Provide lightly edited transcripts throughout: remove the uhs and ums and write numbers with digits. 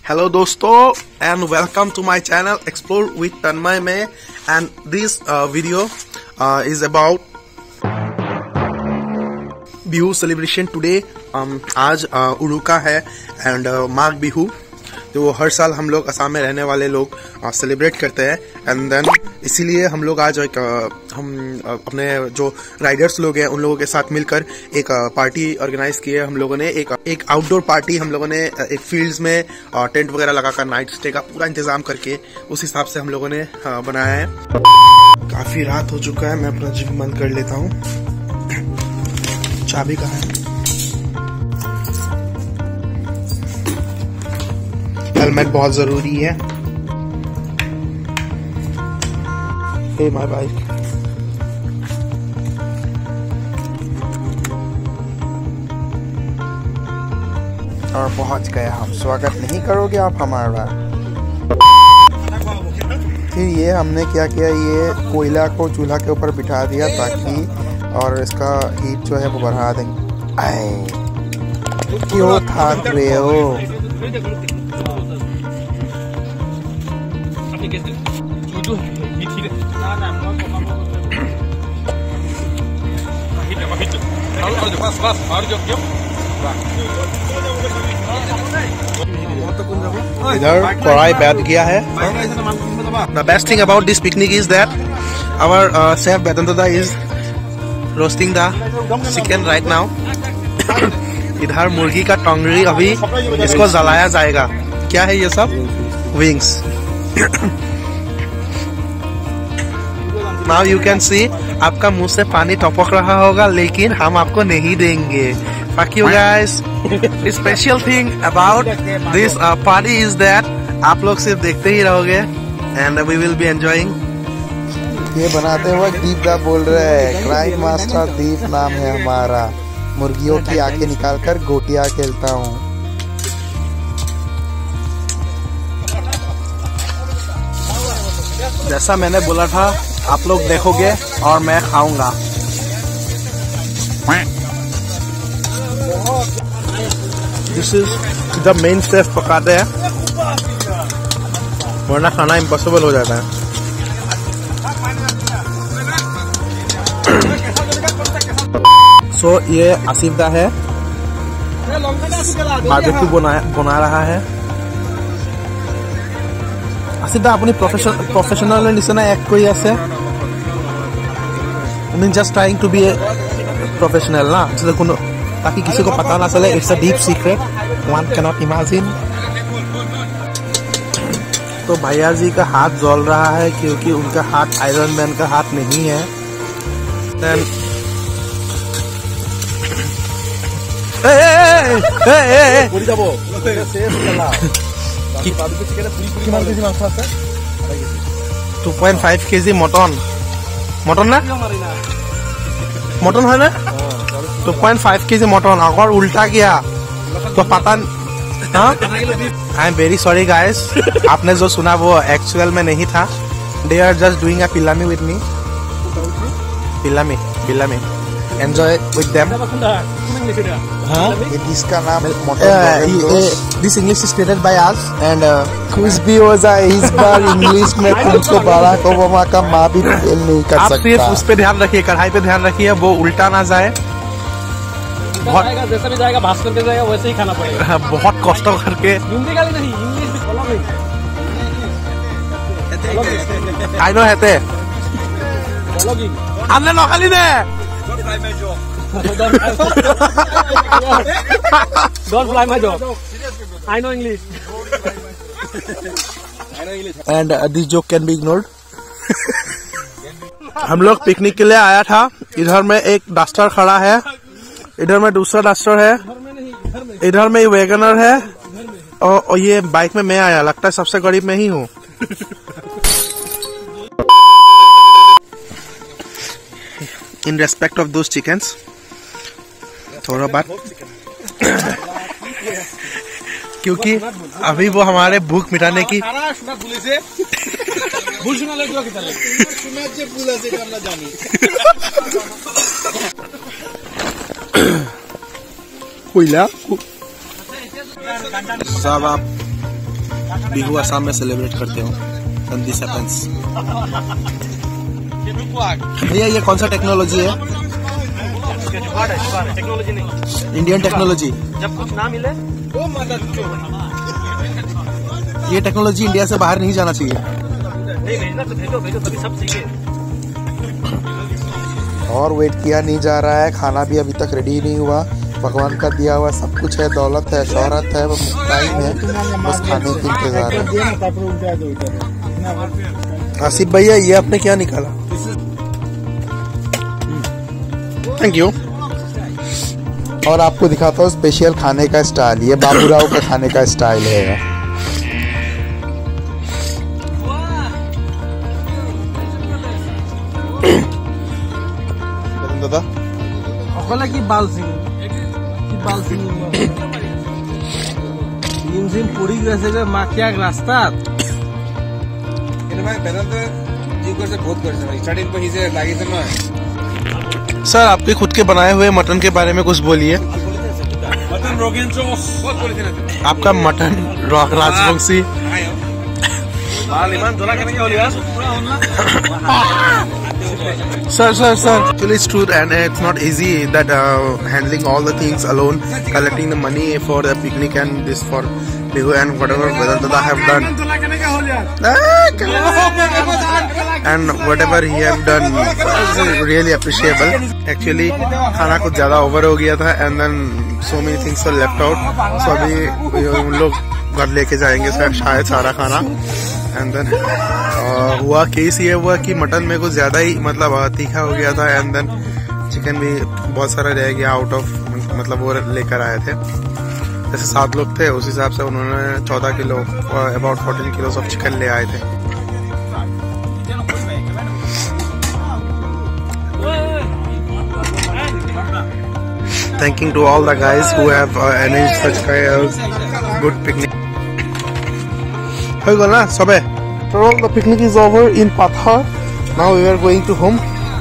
Hello dosto and welcome to my channel Explore with Tanmay May, and this video is about Bihu celebration today. आज उरुका है and Magh Bihu, तो वो हर साल हम लोग असम में रहने वाले लोग सेलिब्रेट करते हैं। एंड देन इसीलिए हम लोग आज हम अपने जो राइडर्स लोग हैं उन लोगों के साथ मिलकर एक पार्टी ऑर्गेनाइज की है। हम लोगों ने एक आउटडोर पार्टी हम लोगों ने एक फील्ड्स में टेंट वगैरह लगाकर नाइट स्टे का पूरा इंतजाम करके उस हिसाब से हम लोगों ने बनाया है। काफी रात हो चुका है, मैं अपना जिम बंद कर लेता हूँ। चाबी कहाँ है? हेलमेट बहुत जरूरी है। Hey my bike. और पहुंच गए हम। स्वागत नहीं करोगे आप हमारा? फिर ये हमने क्या किया, ये कोयला को चूल्हा के ऊपर बिठा दिया ताकि और इसका हीट जो है वो बढ़ा देंगे। क्यों थक रहे हो? इधर कढ़ाई बैठ गया है। The best thing about this picnic is that our chef Vedanta is roasting the chicken right now। इधर मुर्गी का टोंगरी अभी इसको जलाया जाएगा। क्या है ये सब? Wings. Now you can see, आपका मुंह से पानी टपक रहा होगा, लेकिन हम आपको नहीं देंगे। Fuck you guys। Special thing about this party is that आप लोग सिर्फ देखते ही रहोगे and we will be enjoying। ये बनाते वक्त दीप दा बोल रहे हैं, क्राइम मास्टर दीप नाम है हमारा। मुर्गियों की आंखें निकालकर गोटियां खेलता हूँ। जैसा मैंने बोला था, आप लोग देखोगे और मैं खाऊंगा। This is the main chef पकाते हैं, वरना खाना इम्पॉसिबल हो जाता है। सो ये आसिफ दा है, बारबेक्यू बना रहा है। आसिफ दा अपनी प्रोफेशनल निचिना एक কৰি আছে। I mean just trying to be a professional ना, ताकि किसी को पता ना चले। It's a deep secret, one cannot imagine. तो भैया जी का हाथ जल रहा है क्योंकि उनका हाथ आयरन मैन का हाथ नहीं है। Then टू 2.5 kg मटन ना, मटन है ना? 2.5 kg मटन। अगर उल्टा किया तो पता। I am very sorry guys, आपने जो सुना वो एक्चुअल में नहीं था। They are just doing a पिलामी विद मी। पिलामी एंजॉय विद देम। इसका नाम this English is created by us and कुछ भी हो जाए इस बार इंग्लिश में तुमको बराक ओबामा का माँ भी फेल नहीं कर सकता। आप सिर्फ उस पे ध्यान रखिए, कढ़ाई पे ध्यान रखिए, वो उल्टा ना जाए। जैसा भी जाएगा भास्कर के जाएगा वैसे ही खाना पड़ेगा। बहुत कष्ट करके। हिंदी का नहीं, इंग्लिश भी बोलो नहीं। आई नो हेते हमने नौकाली दे। Don't fly my job. I know English. And this joke can be ignored। हम लोग पिकनिक के लिए आया था। इधर में एक डस्टर खड़ा है, इधर में दूसरा डस्टर है, इधर में वैगनर है, और ये बाइक में मैं आया। लगता है सबसे गरीब मैं ही हूँ। In respect of those chickens, थोड़ा बात क्योंकि अभी वो हमारे भूख मिटाने की कोयला सब आप बिहू असम में सेलिब्रेट करते हो। And this happens। भैया ये कौन सा टेक्नोलॉजी है? टेक्नोलॉजी नहीं, इंडियन टेक्नोलॉजी। जब कुछ ना मिले ये टेक्नोलॉजी इंडिया से बाहर नहीं जाना चाहिए। नहीं भेजना तो भेजो भेजो, तभी सब सीखे। और वेट किया नहीं जा रहा है, खाना भी अभी तक रेडी नहीं हुआ। भगवान का दिया हुआ सब कुछ है, दौलत है, शोहरत है, वो टाइम है, बस खाने की इंतजार है। आसिफ भैया ये आपने क्या निकाला? Thank you. और आपको दिखाता हूँ स्पेशल खाने का स्टाइल, ये बाबूराव का खाने का स्टाइल है। दादा অকলে কি বাল চিঙি জিম পৰি গৈছে যে মাখিয়াক ৰাস্তাত। सर आपके खुद के बनाए हुए मटन के बारे में कुछ बोलिए। आपका mutton Rajvanshi. Sir. Actually, it's true, and it's not easy that handling all the things alone, collecting the money for the picnic and this for Bihu and whatever Vedanta have done. And whatever he have done is really appreciable. Actually, खाना कुछ ज़्यादा over हो गया था, and then so many things were left out. So अभी हम लोग घर लेके जाएंगे शायद सारा खाना। एंड देन हुआ केस ये हुआ कि मटन में कुछ ज्यादा ही मतलब तीखा हो गया था, एंड देन चिकन भी बहुत सारा रह गया आउट ऑफ, मतलब वो लेकर आए थे। जैसे 7 लोग थे उस हिसाब से उन्होंने 14 kilo about 14 kilo of chicken ले आए थे। Thanking to all the guys who have arranged such a good picnic. The picnic is over in Pathar. Now we are going to home.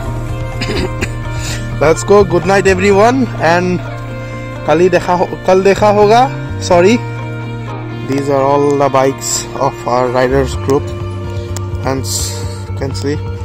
Let's go. Good night everyone, and kal dekha hoga. Sorry. These are all the bikes of our riders group, and you can see